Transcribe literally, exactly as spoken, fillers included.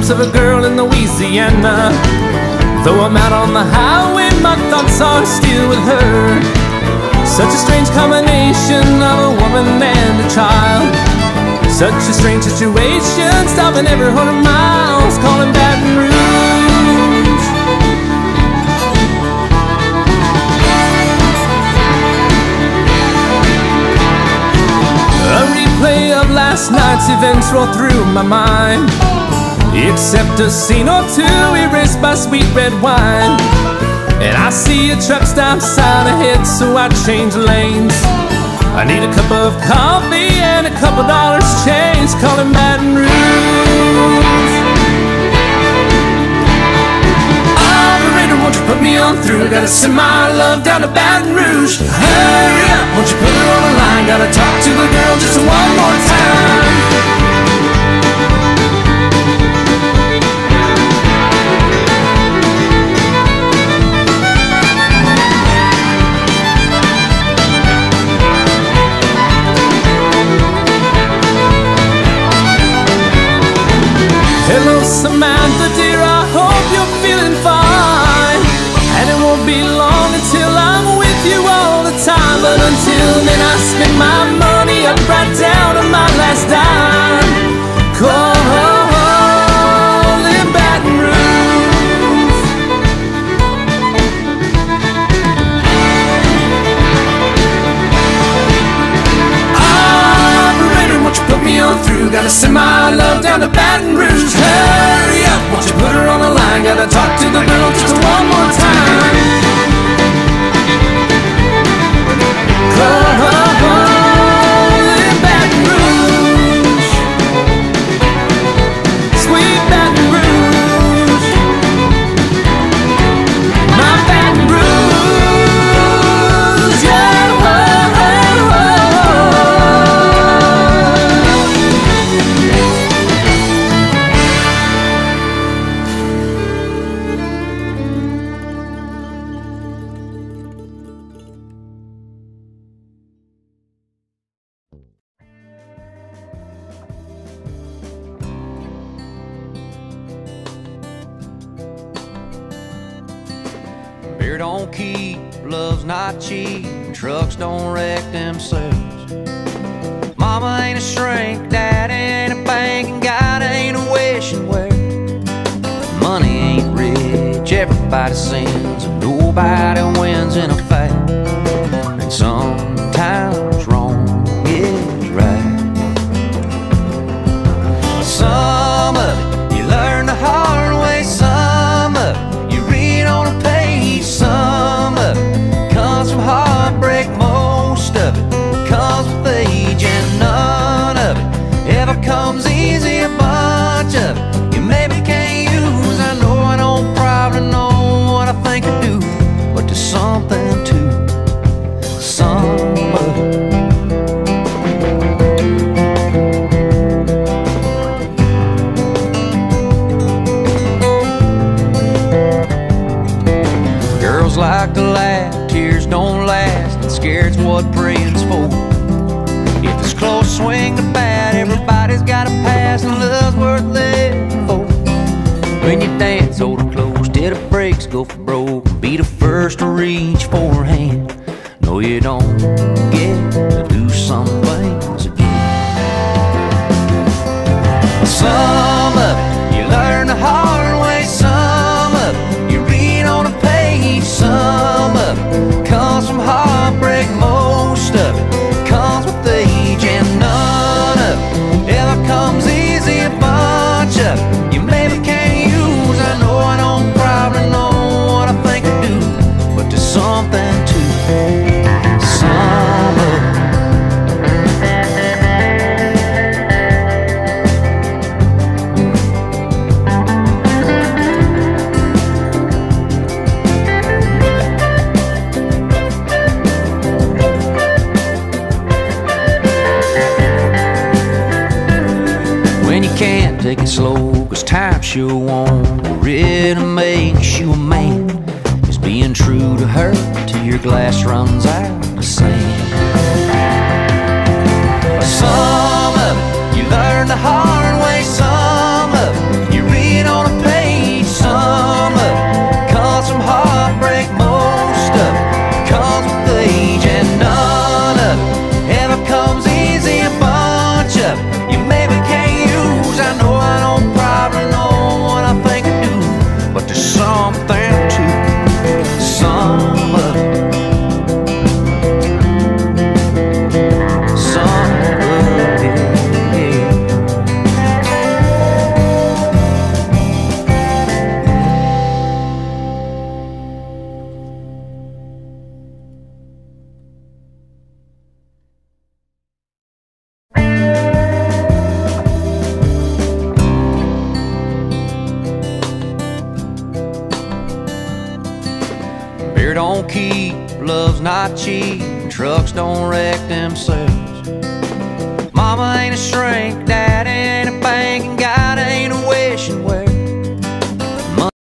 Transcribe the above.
of a girl in Louisiana. Though I'm out on the highway, my thoughts are still with her. Such a strange combination of a woman and a child. Such a strange situation, stopping every hundred miles, calling Baton Rouge. A replay of last night's events roll through my mind, except a scene or two erased by sweet red wine. And I see a truck stop sign ahead, so I change lanes. I need a cup of coffee and a couple dollars change, calling Baton Rouge. Operator, won't you put me on through? Gotta send my love down to Baton Rouge. Hurry up, won't you put her on the line? Gotta talk to the girl just one more time. Hello Samantha dear, I hope you're feeling fine. And it won't be long until I'm with you all the time. But until then I spend my money up right down to my last dime. Calling Baton Rouge. Operator, won't you put me on through? Gotta send my love down to Baton Rouge. Hurry up, won't you put her on the line? Gotta talk to the girl just one more time. Calling Baton Rouge, sweet Baton Rouge, my Baton Rouge, yeah. Beer don't keep, love's not cheap, trucks don't wreck themselves. Mama ain't a shrink, dad ain't a bank, and God ain't a wishing well. Money ain't rich, everybody sins, and nobody wins in a fight. And sometimes wrong is right. Some of it you learn the hard way, some of it you read on a page, some of it comes from heartbreak, most of it comes with age, and none of it ever comes easy. A bunch of it you maybe can't use. I know I don't probably know what I think I do, but there's something to some of it. Girls like to laugh, tears don't last, and scared's what praying's for. If it's close, swing the bat, everybody's got a pass, and love's worth living for. When you dance, hold her close till the brakes go for broke. Be the first to reach for her hand. No, you don't get to do some things again. Some of it you learn the hard way, some of it you read on a page, some of it comes from heartbreak, most of it comes with age, and none of it ever comes easy. A bunch of it you maybe can't use. I know I don't probably know what I think I do, but there's something to some of it. When you can't take it slow, cause time sure won't really make you a man. Just being true to her till your glass runs out of sand. Some of it you learn the hard way, some of it you read Beer don't keep, love's not cheap, trucks don't wreck themselves. Mama ain't a shrink, Dad